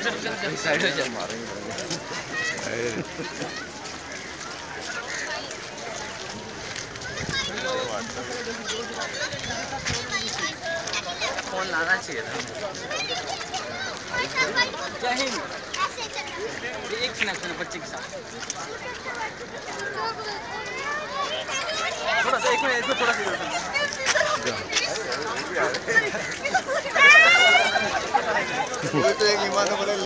Side हो जाए phone लाना चाहिए था। जय हिंद। एक सुना बच्चे के साथ थोड़ा सा, एक मिनट थोड़ा सा